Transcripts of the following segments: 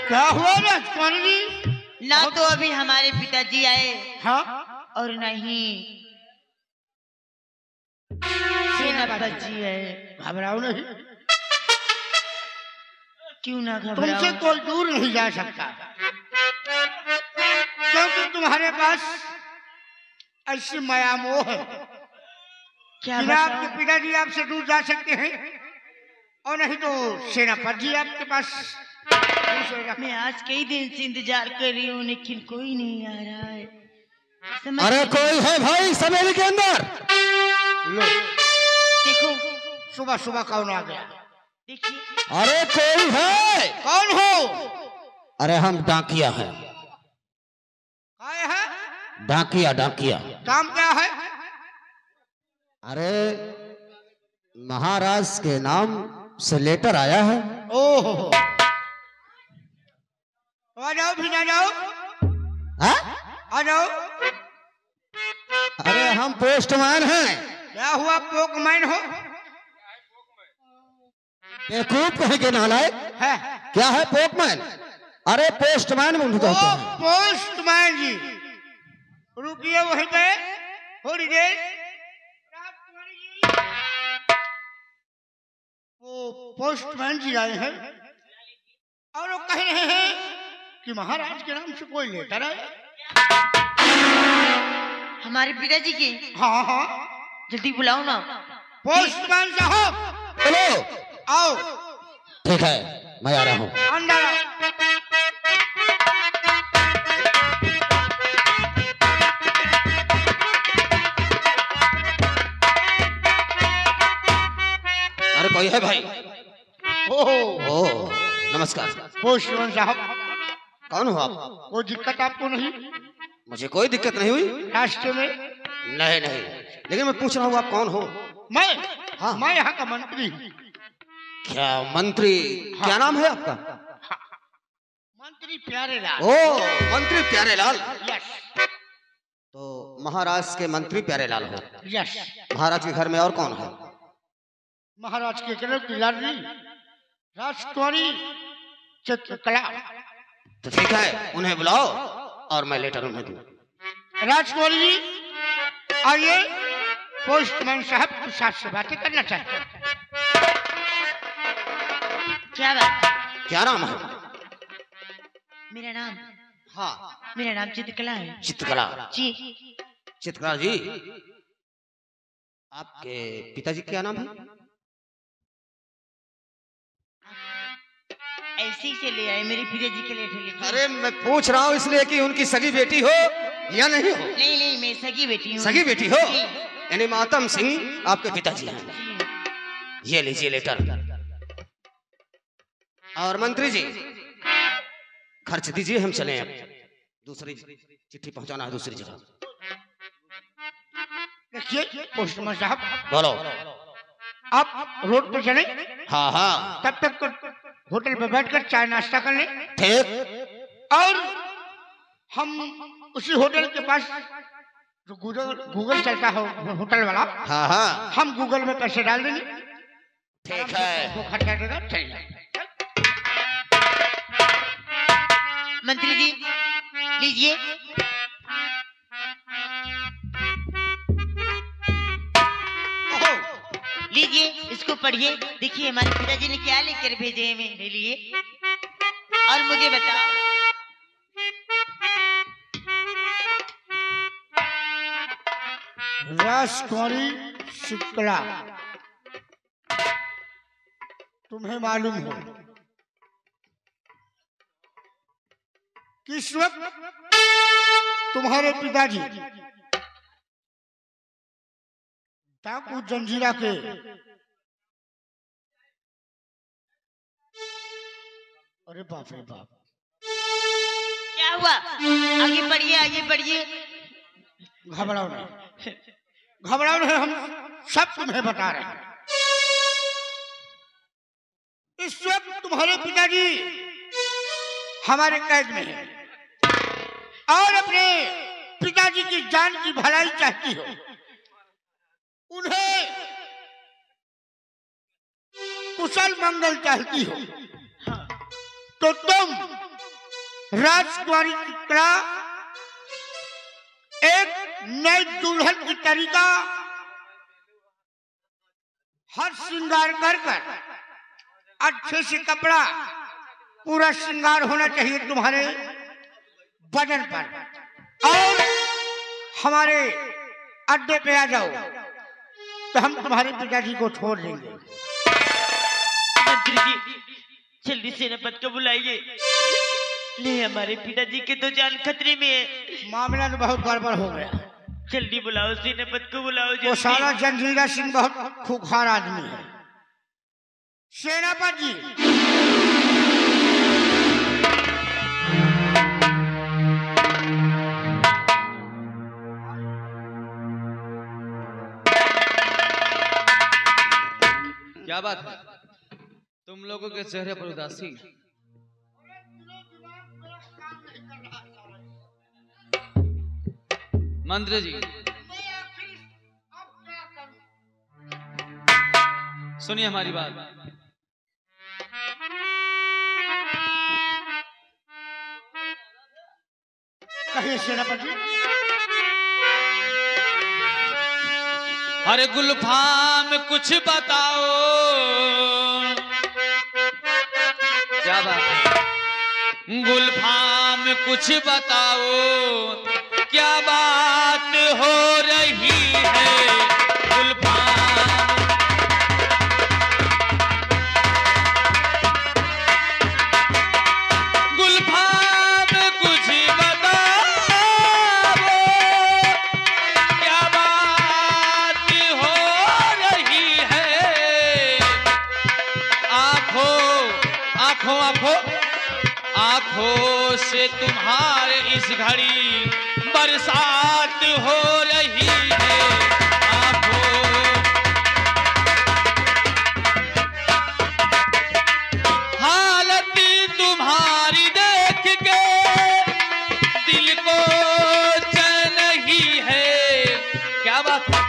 क्या हुआ राजकुमारी जी? ना तो अभी हमारे पिताजी आए हाँ और नहीं सेनापति है। घबराओ नहीं, क्यों ना घबराओ? तुमसे कोई दूर नहीं जा सकता क्योंकि तुम्हारे पास ऐसी माया मोह है क्या कि आपके पिताजी आपसे दूर जा सकते हैं और नहीं तो सेनापति जी आपके पास। मैं आज कई दिन से इंतजार कर रही हूँ लेकिन कोई नहीं आ रहा है। अरे कोई है भाई समेली के अंदर? लो देखो सुबह सुबह कौन आ गया? देखिए। अरे कोई है? कौन हो? अरे हम डाकिया हैं। काय है? डाकिया डाकिया। काम क्या है? अरे महाराज के नाम से लेटर आया है। ओहो, आ जाओ भी ना जाओ। हा? आ जाओ। अरे हम पोस्टमैन हैं। क्या हुआ पोकमैन हो? बेवकूफ कहे के नालायक है? क्या है पोस्टमैन? अरे पोस्टमैन में उनको कहते हैं। पोस्टमैन जी रुकिए वहीं पे थोड़ी देर। वो पोस्टमैन जी आए हैं और वो कह रहे हैं कि महाराज के नाम से कोई लेटर आया। हमारे पिताजी के? हाँ हाँ जल्दी बुलाओ ना। पोस्टमैन साहब चलो आओ। ठीक है मैं आ रहा हूँ। अंदर आओ। अरे कोई है भाई? ओह नमस्कार। पोस्टमैन साहब कौन हो आप? कोई दिक्कत आपको नहीं? मुझे कोई दिक्कत नहीं हुई। रास्ते में? नहीं नहीं, लेकिन मैं पूछ रहा हूँ आप कौन हो? मैं? हाँ। मैं यहाँ का मंत्री हूँ। क्या मंत्री? हाँ। क्या नाम है आपका? हाँ। मंत्री प्यारेलाल। ओ मंत्री प्यारेलाल। यस तो महाराज के मंत्री प्यारेलाल हो। यस। महाराज के घर में और कौन है? महाराज के कलर की लाडली राजकुमारी चित्रकला। तो ठीक है उन्हें बुलाओ और मैं लेटर उन्हें दूं। राजकुमारी जी आइए, पोस्टमैन साहब के साथ से बातें करना चाहते हैं। क्या बात? क्या नाम है? मेरा नाम? हाँ मेरा नाम चित्रकला है। चित्रकला जी। चित्रकला जी, आपके पिताजी क्या नाम है? ऐसे ही चले आए मेरे पिताजी के लेटर लेके। अरे मैं पूछ रहा हूँ इसलिए कि उनकी सगी बेटी हो या नहीं हो? नहीं नहीं मैं सगी बेटी हूँ। सगी बेटी हो? जी। यानी मातम सिंह आपके पिताजी हैं। जी। ये लीजिए लेटर। और मंत्री जी खर्च दीजिए, हम चलें अब। दूसरी चिट्ठी पहुंचाना है दूसरी जगह। देखिए पोस्टमैन साहब बोलो। आप रोड पे चले, हाँ हाँ तब तक होटल पे बैठकर चाय नाश्ता कर लें ठीक। और हम उसी होटल के पास जो गूगल चलता है होटल वाला, हाँ हाँ हम गूगल में पैसे डाल देंगे। ठीक है। वो खर्चा देगा। चलिए मंत्री जी लीजिए। लीजिए इसको पढ़िए। देखिए हमारे पिताजी ने क्या लेकर भेजे हैं मेरे लिए और मुझे बताओ। राजकुमारी शुक्ला, तुम्हें मालूम हो कि इस वक्त तुम्हारे पिताजी डाकू जंजीरा के अरे बाप रे बाप। क्या हुआ? आगे बढ़िए आगे बढ़िए। घबराओ नहीं, घबराओ नहीं, हम सब तुम्हें बता रहे हैं। इस वक्त तुम्हारे पिताजी हमारे कैद में हैं और अपने पिताजी की जान की भलाई चाहती हो, उन्हें कुशल मंगल चाहती हो, तो तुम राजकुमारी की कला, एक नई दुल्हन की तरीका, हर श्रृंगार कर कर अच्छे से कपड़ा, पूरा श्रृंगार होना चाहिए तुम्हारे बदन पर। और हमारे अड्डे पे आ जाओ तो हम तुम्हारे पिताजी को छोड़ देंगे। मंत्री जी जल्दी सेनापति को बुलाइए, नहीं हमारे पिताजी के तो जान खतरे में है। मामला तो बहुत गड़बड़ हो गया। जल्दी बुलाओ, सेनापति को बुलाओ वो जल्दी। साला जंजीरा सिंह बहुत खूंखार आदमी है। सेनापति जी, क्या बात है, तुम लोगों के चेहरे पर उदासी? मंत्री जी सुनिए हमारी बात। कहिए सेनापति जी। अरे गुलफाम कुछ बताओ, क्या बात है? गुलफाम कुछ बताओ, क्या बात हो रही है? गुलफाम गुलफाम कुछ बताओ, क्या बात हो रही है? आंखों आंखों से तुम्हारे इस घड़ी बरसात हो रही है। हालत तुम्हारी देख के दिल को चैन नहीं है। क्या बात है?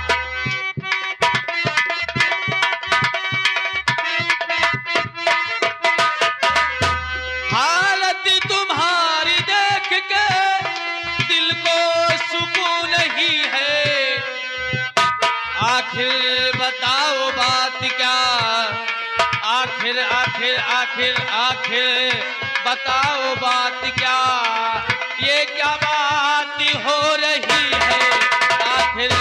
हालत तुम्हारी देख के दिल को सुकून नहीं है। आखिर बताओ बात क्या? आखिर बताओ बात क्या? ये क्या बात हो रही है? आखिर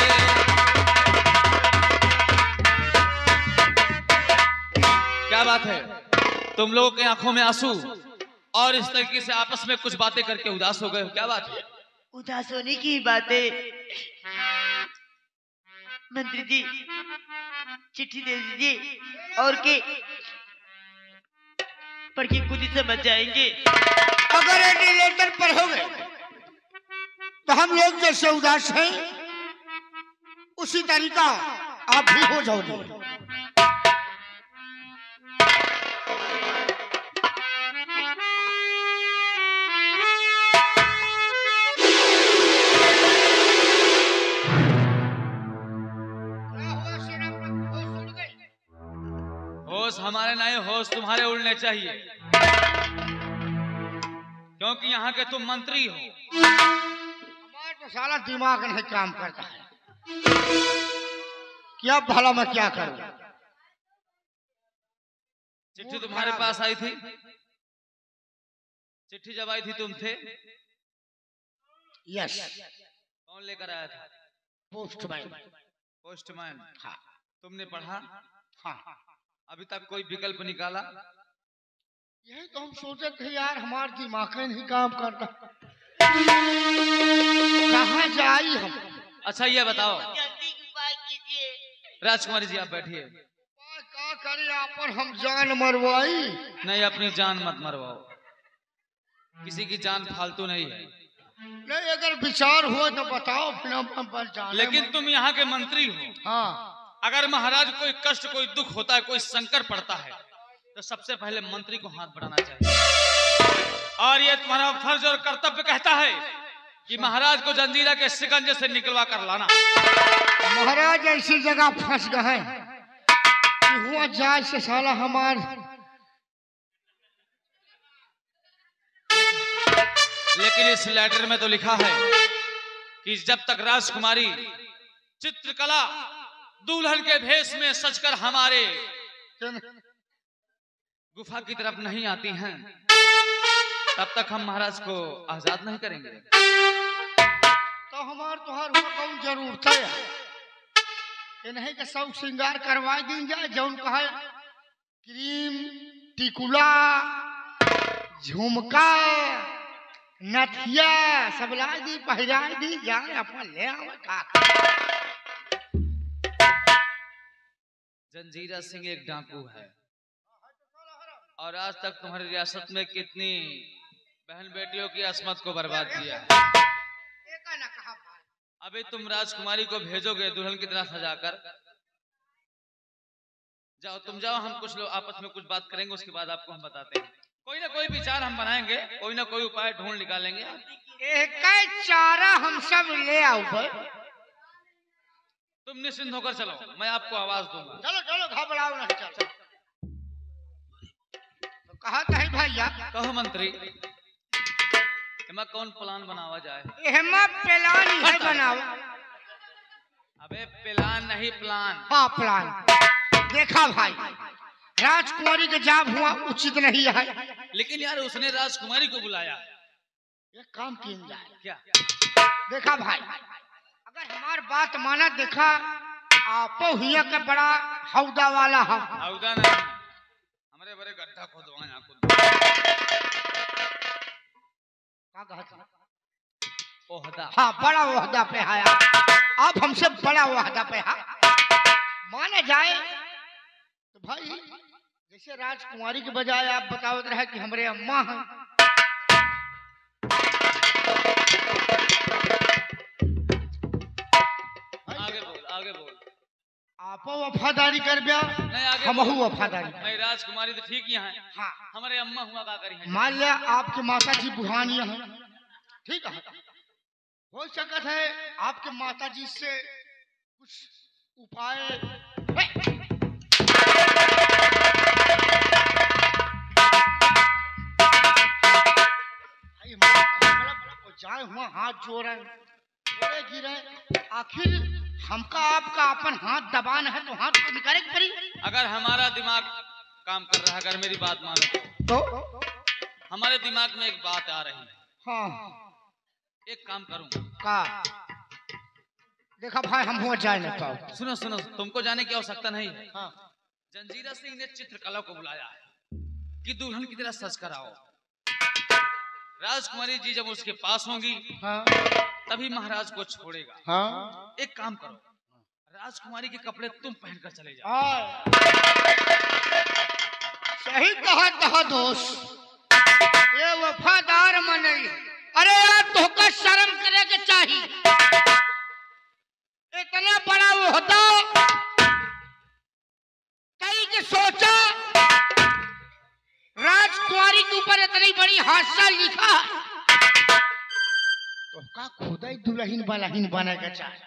क्या बात है? तुम लोगों की आंखों में आंसू और इस तरीके से आपस में कुछ बातें करके उदास हो गए हो, क्या बात है? उदास होने की बातें। मंत्री जी चिट्ठी दे दीजिए और के पढ़ के खुद ही समझ जाएंगे। अगर ये लेटर पर हो गए तो हम लोग जैसे उदास हैं उसी तरीका आप भी हो जाओगे। होश हमारे नहीं, होश तुम्हारे उड़ने चाहिए, क्योंकि यहाँ के तुम मंत्री हो। हमारा तो साला दिमाग नहीं काम करता है। क्या भला मैं क्या करूं? चिट्ठी तुम्हारे पास आई थी? चिट्ठी जब आई थी तुम थे? यस। कौन लेकर आया था? पोस्टमैन। हाँ। तुमने पढ़ा? हाँ। अभी तक कोई विकल्प निकाला? यही तो हम सोचे थे यार, हमारा दिमाग नहीं काम करता, कहाँ जाई हम। अच्छा ये बताओ जल्दी उपाय कीजिए। राजकुमारी जी, आप बैठिए। क्या करें आपन, हम जान मरवाई? नहीं, अपनी जान मत मरवाओ, किसी की जान फालतू नहीं है। नहीं, अगर विचार हो तो बताओ, फिर हम पर जान। लेकिन तुम यहाँ के मंत्री हो। हाँ। अगर महाराज कोई कष्ट, कोई दुख होता है, कोई संकट पड़ता है, तो सबसे पहले मंत्री को हाथ बढ़ाना चाहिए। और ये तुम्हारा फर्ज और कर्तव्य कहता है कि महाराज को जंजीरा के शिकंजे से निकलवा कर लाना। महाराज ऐसी जगह फंस गए कि हुआ जाए से साला हमार लेकिन इस लेटर में तो लिखा है कि जब तक राजकुमारी चित्रकला दुल्हन के भेष में सजकर हमारे गुफा की तरफ नहीं आती हैं, तब तक हम महाराज को आजाद नहीं करेंगे। तो हमार तुहार हुआ कौन जरूरत है? इन्हें के सब श्रृंगार करवा दी जाए, जौन कहा क्रीम, टिकुला, झुमका, नथिया सब ला दी, पहरा दी जाए, अपन ले आवे का। जंजीरा सिंह एक डाकू है और आज तक तुम्हारी रियासत में कितनी बहन बेटियों की अस्मत को बर्बाद किया है। अभी तुम राजकुमारी को भेजोगे दुल्हन की तरह सजाकर। जाओ, तुम जाओ, हम कुछ लोग आपस में कुछ बात करेंगे, उसके बाद आपको हम बताते हैं। कोई ना कोई विचार हम बनाएंगे, कोई ना कोई उपाय ढूंढ निकालेंगे। एक चारा हम सब ले आओ भाई। तुम निश्चिंत होकर चलो, मैं आपको आवाज दूंगा। चलो चलो, घबराओ नहीं, चलो। तो कहा था भैया, कहो मंत्री, कौन प्लान बनावा जाए? एहमा प्लान है बनाओ। अबे प्लान नहीं, प्लान। हाँ प्लान। देखा भाई, राजकुमारी के जाब हुआ उचित नहीं है, लेकिन यार उसने राजकुमारी को बुलाया। ये काम किया जाए क्या? देखा भाई, अगर हमार बात माना, देखा आपो हिया के बड़ा हौदा वाला हम। हौदा नहीं, हमारे बड़े गड्ढा खोदवाए आपको। ओहदा। हाँ, बड़ा ओहदा पे है आप हमसे बड़ा ओहदा पे है। माना जाए तो भाई, जैसे राजकुमारी के बजाय आप बतावत रहे कि हमारे अम्मा हैं, आगे बोल, आगे बोल। आपो वफादारी कर ब्या, नहीं आगे हमहू वफादारी। नहीं, राजकुमारी तो ठीक ही है। हाँ, हमारे अम्मा हुआ का करी है। मान लिया आपके माता जी बुढ़ानिया हैं, ठीक है, हो सकता है आपके माता जी से कुछ उपाय। जाए हुआ हाथ जोड़े गिरे, आखिर हमका आपका अपन हाथ दबान है तो हाथ तो निकाले पड़ी। अगर हमारा दिमाग काम कर रहा है, अगर मेरी बात मानो तो हमारे दिमाग में एक बात आ रही है। हाँ, एक काम करूं का? देखा भाई, हम हो जाए नहीं पाओ। सुनो सुनो, तुमको जाने की आवश्यकता नहीं है। हाँ। जंजीरा सिंह ने चित्रकला को बुलाया है कि दुल्हन की तरह सज कर आओ। राजकुमारी जी जब उसके पास होंगी, हाँ। तभी महाराज को छोड़ेगा। हाँ। एक काम करो, राजकुमारी के कपड़े तुम पहनकर चले जाओ। सही कहा दोस्त, ये वफादार मनई। अरे यार, तोहका शर्म करे के चाहिए। इतना बड़ा ओहदा कई के सोचा, राजकुमारी के ऊपर इतनी बड़ी हादसा लिखा, तोहका खुदा ही दुल्हन वालाहीन बने के चाहिए।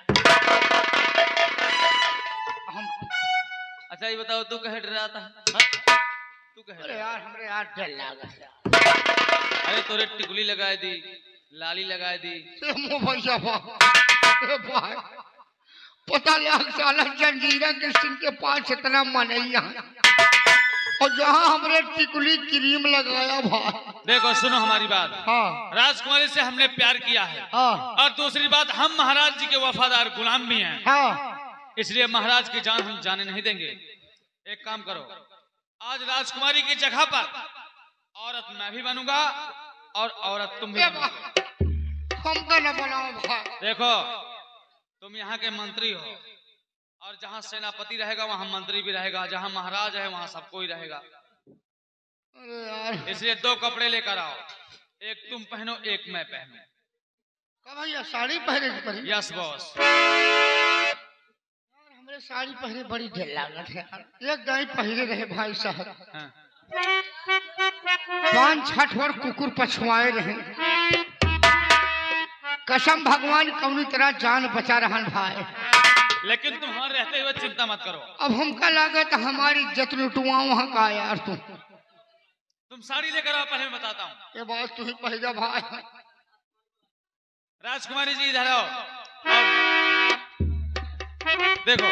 हम अच्छा ये बताओ, तू कहे डर रहा था? तू कहे? अरे यार, हमरे यार डर लगा। अरे तोरे टिकुली लगाए दी, लाली लगाए दी। भैया भाई, पता लग साला जंजीरा के सिंह के पास इतना मनैया, और जहाँ हमरे टिकुली क्रीम लगाया भाई। देखो सुनो हमारी बात। हाँ। राजकुमारी से हमने प्यार किया है। हाँ। और दूसरी बात, हम महाराज जी के वफादार गुलाम भी हैं। हाँ। इसलिए महाराज की जान हम जाने नहीं देंगे। एक काम करो, आज राजकुमारी की जगह पर औरत मैं भी बनूंगा और औरत तुम भी बनोगे। हमको न बनाओ भाई। देखो, तुम यहाँ के मंत्री हो, और जहाँ सेनापति रहेगा वहाँ मंत्री भी रहेगा, जहाँ महाराज है वहाँ सब कोई रहेगा। अरे यार, इसलिए दो कपड़े लेकर आओ, एक तुम पहनो, एक मैं पहनूं। का भैया साड़ी पहने के पड़ी? Yes boss. यार हमरे साड़ी पहने बड़ी ढेर लागत है यार। एक दाई पहने रहे भाई साहब। हाँ। 5-6 और कुकुर पछुआए रहे। कसम भगवान कौनी तरह जान बचा रहन भाई। लेकिन तुम्हारे रहते हुए चिंता मत करो। अब हमका लागत हमारी इज्जत लुटवा वहाँ का यार। तुम साड़ी लेकर आओ, पहले मैं बताता हूँ। ये बात तू ही पहले भाई। राजकुमारी जी इधर आओ। देखो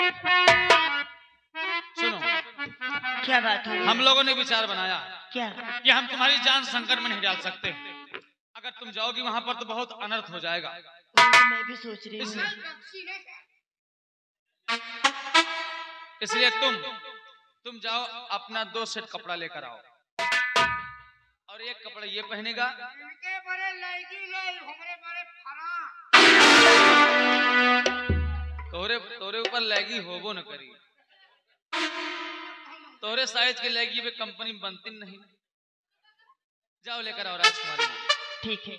सुनो, क्या बात है? हम लोगों ने विचार बनाया क्या? कि हम तुम्हारी जान संकट में नहीं डाल सकते। अगर तुम जाओगी वहां पर तो बहुत अनर्थ हो जाएगा। तो मैं भी सोच रही हूँ। इसलिए तुम जाओ, अपना 2 सेट कपड़ा लेकर आओ, और एक कपड़ा ये पहनेगा। इनके बड़े लड़की नहीं, हमरे बड़े फरा। तोरे ऊपर लैगी होबो न करी, तोरे साइज के लैगी पे कंपनी बनती नहीं। जाओ लेकर आओ राजकुमारी। ठीक है।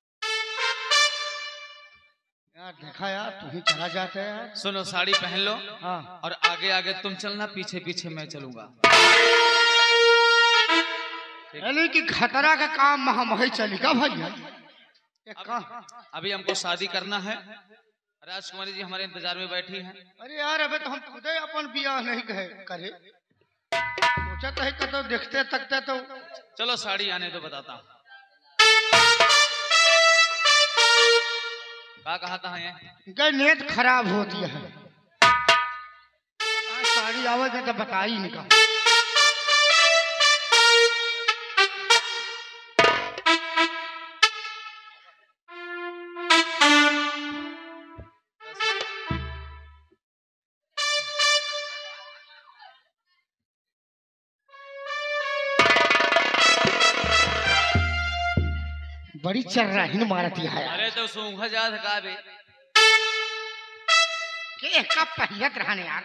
यार देखा यार, तू ही चला जाता है यार। सुनो, साड़ी पहन लो, हाँ। और आगे आगे तुम चलना, पीछे पीछे मैं चलूंगा। यानी कि खतरा का काम हम वही चलेगा भैया। एक काम, अभी हमको शादी करना है। राजकुमारी जी हमारे इंतजार में बैठी हैं। अरे यार अबे तो हम खुद ही अपन बियाह नहीं करे, सोचा तो है कि तो देखते तकते तो। चलो साड़ी आने दो, बताता हूँ। क्या कहता है ये? इनका नीयत खराब होती है। साड़ी आवेगा तो बता ही नहीं। बड़ी चर्राहीन मारती है यार। अरे तो सूंघा जात का बे। के का पहियत रहने यार।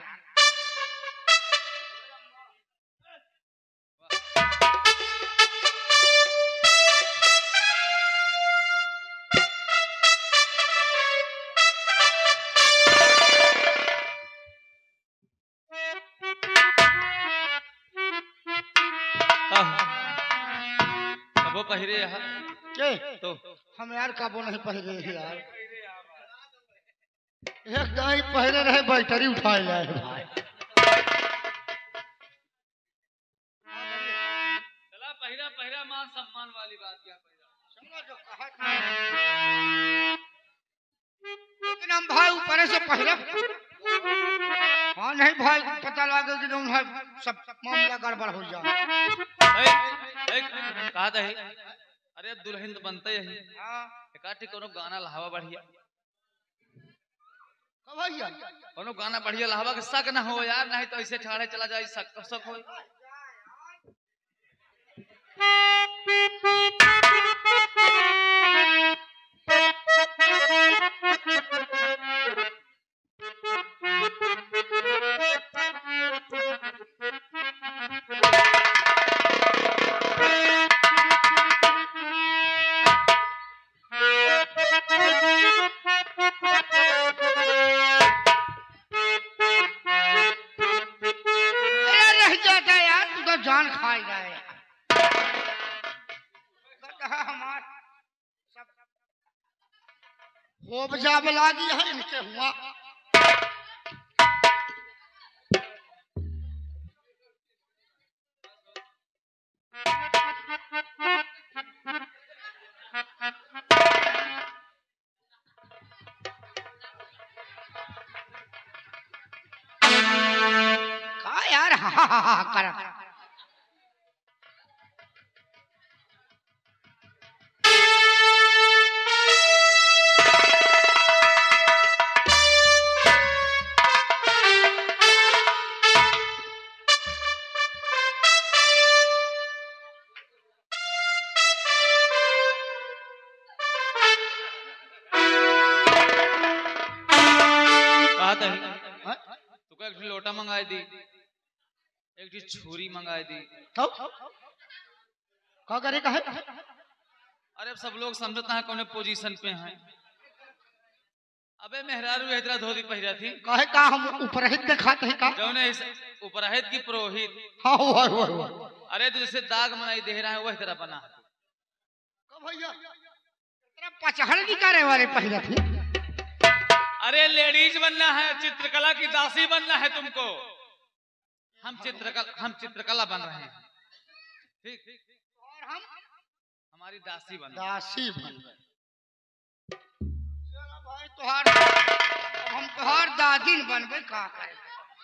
वो पहिरे यहाँ के तो हम यार काबो नहीं पहरे हैं यार। एक दाई पहरे रहे बैटरी उठाए जाए भाई। चला पहिरा पहिरा, मान सम्मान वाली बात क्या पहिरा। लेकिन हम भाई ऊपर से पहले। हाँ नहीं भाई, पता लगा कि तुम सब मामला गड़बड़ हो जाए। कहा था ही? अरे दुल्हन तो बनते ही। एकाठी कोनो गाना लहावा बढ़िया, भैया कोनो गाना बढ़िया लहावा के शक ना हो यार, नहीं तो ऐसे ठाड़े चला जाए शक हो। जान खाई जाए हो बजा लागी है इनके हुआ। का यार हा कर एक लोटा मंगाई दी, एक छुरी मंगाई दी। तो का करे का है? अरे सब लोग समझता है कौन पोजीशन पे हैं। अबे मेहरारू इधर धोती पहिरा थी। काहे का हम उपरहित दिखाते हैं का? जौने उपरहित की पुरोहित। हाँ हुआ। अरे तो जैसे दाग मनाई दे रहा है वही तरह बना। भैया तेरा पचहड़ निकाले वाले पहिरा थी। अरे लेडीज बनना है, चित्रकला की दासी बनना है तुमको। हम चित्रकला बन रहे हैं, ठीक। और हम हमारी दासी बन रहे। चलो भाई तोहार हम तोहार दादी न बनबे का करे।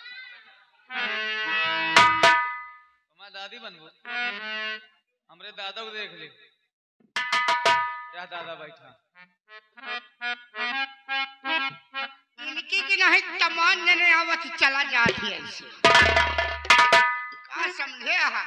तुम्हारा दादी बनबो हमरे दादा को देख ले क्या दादा बैठा इनकी की नहीं तमान ने आवत चला जाती ऐसे का समझे हा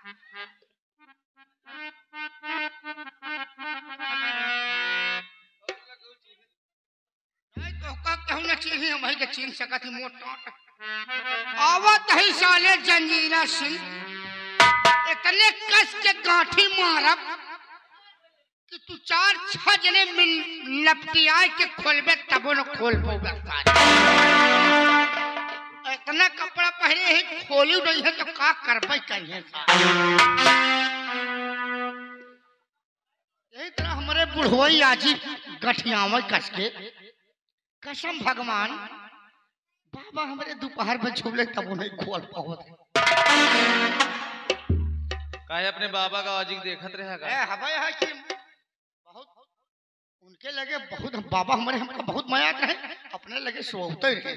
नहीं तो का कहूं ना चीज हम ही के चीन सकत ही मोटा आवत ही साले जंजीरा सिंह इतने कस के गांठी मारब कि तू 4-6 जने लपटिया के खोलबे तबो न खोल पाओगे इतना कपड़ा पहने ही खोली नहीं है तो का करबे करिए यही तरह हमारे बुढ़वई आजी गठियावा कस के कसम भगवान बाबा हमारे दोपहर में झूले तब नहीं खोल पाओ काहे अपने बाबा का आजी देखत रहेगा हवाई है कि बहुत उनके लगे बहुत बाबा हमारे हमका बहुत माया रहे अपने लगे सोते रहे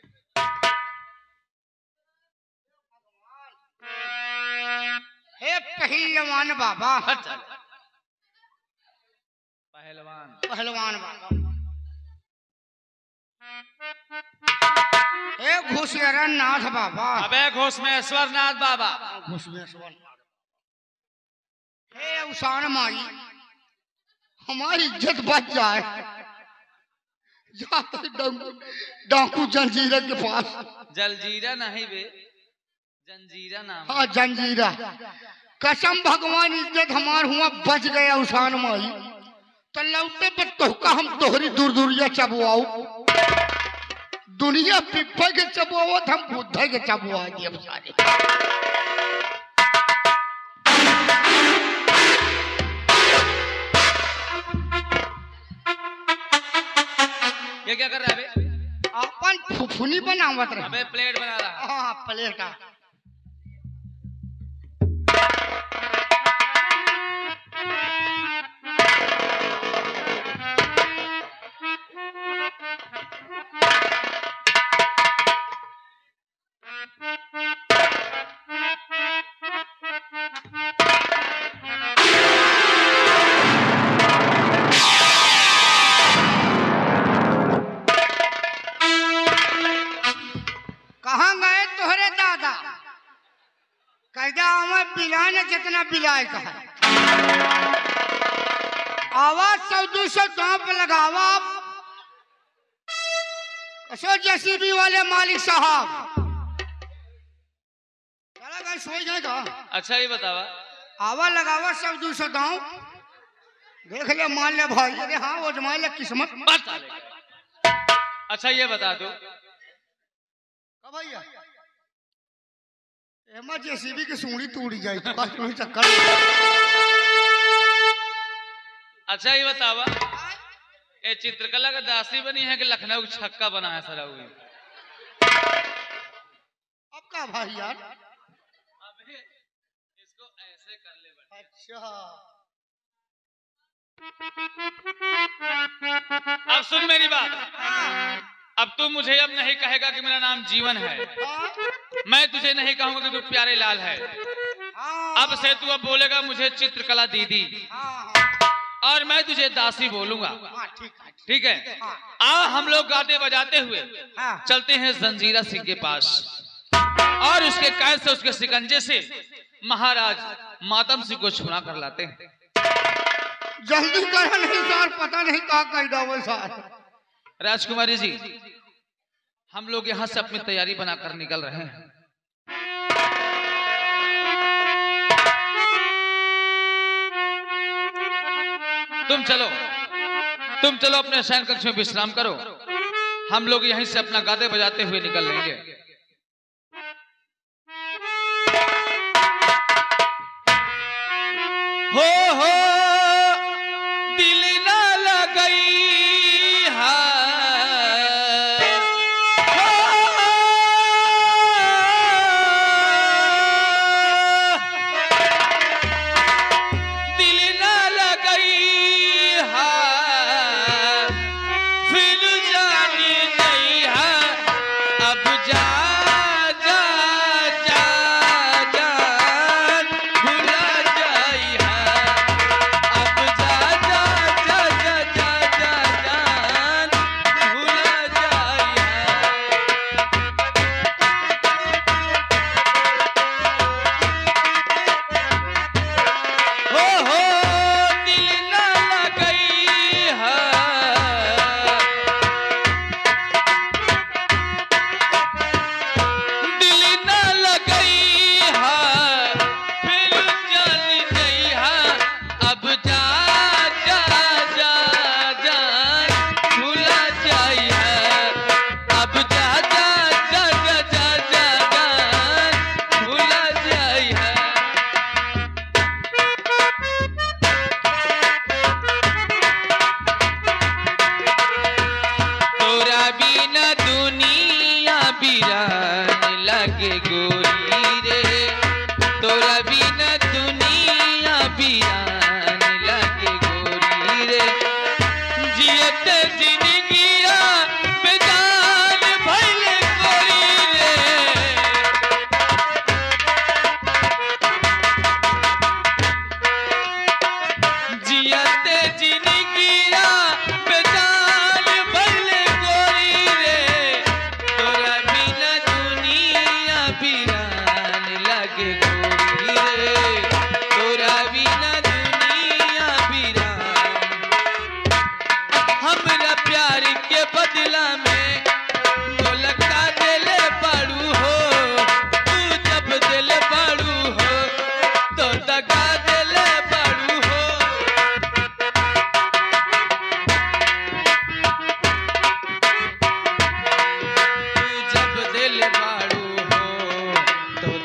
हे पहलवान बाबा पहलवान पहलवान बाबा हे घुसेरा नाथ बाबा अबे घोषमेश्वर नाथ बाबा घुसेश्वर हे उसान माई हमारी इज्जत बच जाए जाते डाकू जंजीरा के पास जलजीरा नहीं बे जंजीरा नाम हाँ जंजीरा कसम भगवान इज्जत हमार हुआ बच गया उसान माई तो लौटे पे तोहका हम तोहरी दूर दूरिया चबुआऊ दुनिया पिप्पा के चबुआवत हम बुद्धा के चबुआ दिए सारे ये क्या कर रहा है बे अपन फुफुनी बनावत रहे अबे प्लेट बना रहा है हाँ प्लेटा जितना बिलाए का है आवाज 100-200 गांव पे लगावा असो जेसीबी वाले मालिक साहब चला गए सोई जाएगा। अच्छा ये बतावा आवाज लगावा 100-200 गांव देख ले मान ले भाई अरे हाँ वो जमा ले किस्मत बता ले। अच्छा ये बता दो भैया एमा जेसीबी की सूंडी तोड़ी जाए तो कष्ट नहीं चक्कर। अच्छा ये बतावा ये चित्रकला का दासी बनी है कि लखनऊ छक्का बना है सरा हुई अब का भाई यार अबे इसको ऐसे कर ले बड़े। अच्छा अब सुन मेरी बात अब तू मुझे अब नहीं कहेगा कि मेरा नाम जीवन है मैं तुझे नहीं कहूंगा कि तू प्यारे लाल है अब से तू अब बोलेगा मुझे चित्रकला दीदी और मैं तुझे दासी बोलूंगा ठीक है। आ हम लोग गाते बजाते हुए चलते हैं जंजीरा सिंह के पास और उसके कैद से उसके शिकंजे से महाराज मातम सिंह को छुड़ा कर लाते हैं। जल्दी करा नहीं सर पता नहीं कहा कर डावल सर। राजकुमारी जी हम लोग यहाँ से अपनी तैयारी बनाकर निकल रहे हैं। तुम चलो अपने शयन कक्ष में विश्राम करो हम लोग यहीं से अपना गाते बजाते हुए निकल लेंगे। हो दिल ना लगई दिल ना लगई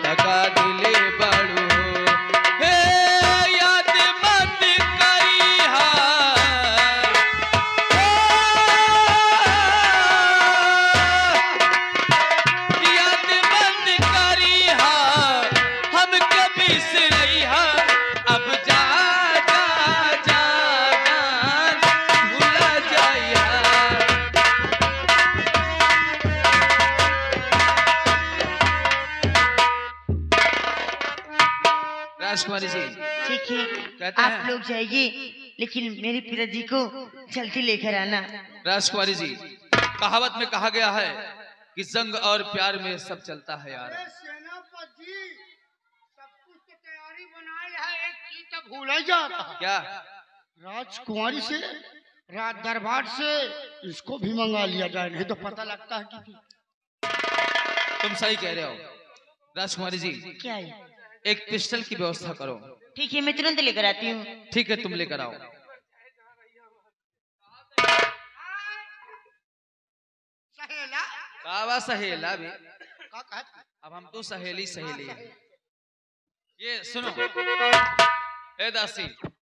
दगा दिले बाड़ू हे याद मत करिहा याद मत करिहा हम कभी बिसरइहा अब जा जा जा जान भुला जाइहा राजकुमारी जी ठीक है, कहते आप हैं लोग जाइए, लेकिन मेरे पिताजी को जल्दी लेकर आना। राजकुमारी जी कहावत में कहा गया है कि जंग और प्यार में सब चलता है यार। सेनापति सब कुछ की तैयारी बनाई है, एक चीज तो भूल ही जाता है। क्या राजकुमारी से राज दरबार से इसको भी मंगा लिया जाए, नहीं तो पता लगता है कि तुम सही कह रहे हो। राजकुमारी जी क्या है? एक पिस्टल की व्यवस्था करो। ठीक है, मैं तुरंत लेकर आती हूँ। ठीक है तुम लेकर आओ। सहेला कावा सहेला भी का कहत अब हम तो सहेली सहेली हैं। ये सुनो ए दासी